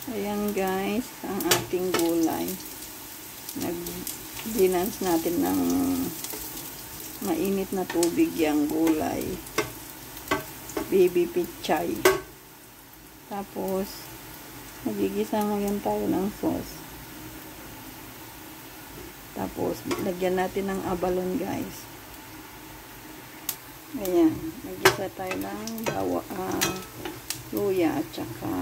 Ayan guys, ang ating gulay. Nag-dinance natin ng mainit na tubig yung gulay. Baby pichay. Tapos, magigisa ngayon tayo ng sauce. Tapos, lagyan natin ng abalon guys. Ayan, magigisa tayo ng luya at saka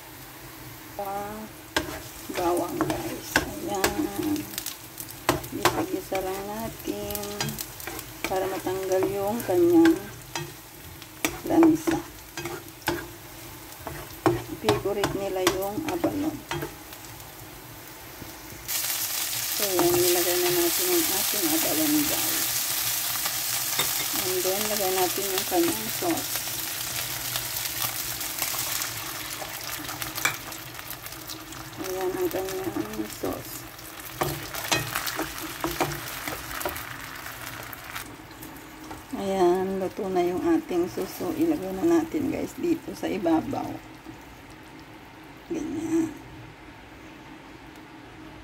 bawang guys. Ayan. Gisa-gisa lang natin para matanggal yung kanyang lansa. Favorite nila yung abalon. So, yan. Nilagay na natin yung ating abalon guys. And then, lagay natin yung kanyang sauce. Ayan ang kanyang sauce. Ayan, luto na yung ating suso. Ilagay na natin guys dito sa ibabaw. Ganyan.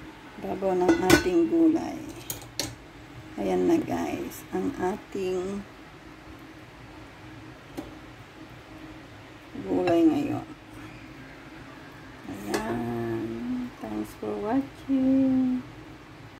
Ibabaw ng ating gulay. Ayan na guys, ang ating